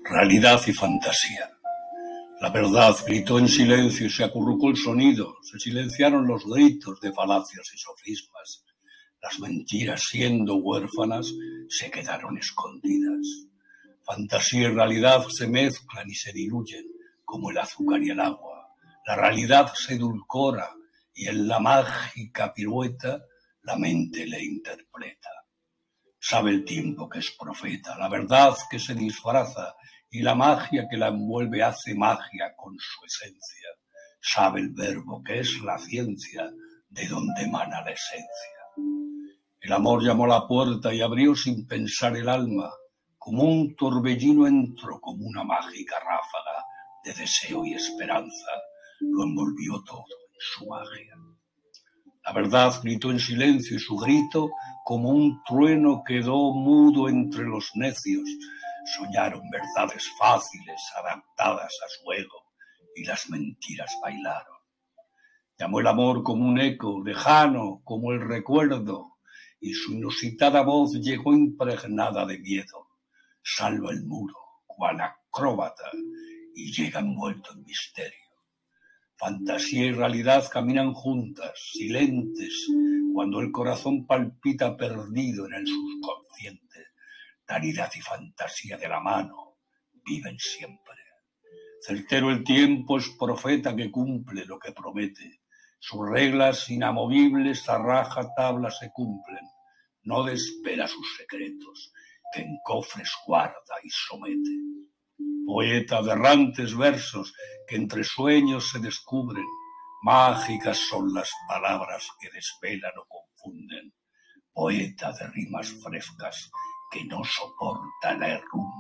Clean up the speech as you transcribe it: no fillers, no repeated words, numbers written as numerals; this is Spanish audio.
Realidad y fantasía. La verdad gritó en silencio y se acurrucó el sonido. Se silenciaron los gritos de falacias y sofismas. Las mentiras, siendo huérfanas, se quedaron escondidas. Fantasía y realidad se mezclan y se diluyen, como el azúcar y el agua. La realidad se edulcora y en la mágica pirueta la mente le interpreta. Sabe el tiempo que es profeta, la verdad que se disfraza y la magia que la envuelve hace magia con su esencia. Sabe el verbo que es la ciencia, de donde emana la esencia. El amor llamó a la puerta y abrió sin pensar el alma. Como un torbellino entró, como una mágica ráfaga de deseo y esperanza. Lo envolvió todo en su magia. La verdad gritó en silencio y su grito, como un trueno, quedó mudo entre los necios. Soñaron verdades fáciles, adaptadas a su ego, y las mentiras bailaron. Llamó el amor como un eco, lejano como el recuerdo, y su inusitada voz llegó impregnada de miedo. Salva el muro, cual acróbata, y llega envuelto en misterio. Fantasía y realidad caminan juntas, silentes, cuando el corazón palpita perdido en el subconsciente. Realidad y fantasía de la mano viven siempre. Certero el tiempo es profeta que cumple lo que promete. Sus reglas inamovibles a raja tabla se cumplen. No despera sus secretos, que en cofres guarda y somete. Poeta de errantes versos que entre sueños se descubren. Mágicas son las palabras que desvelan o confunden. Poeta de rimas frescas que no soporta la herrumbre.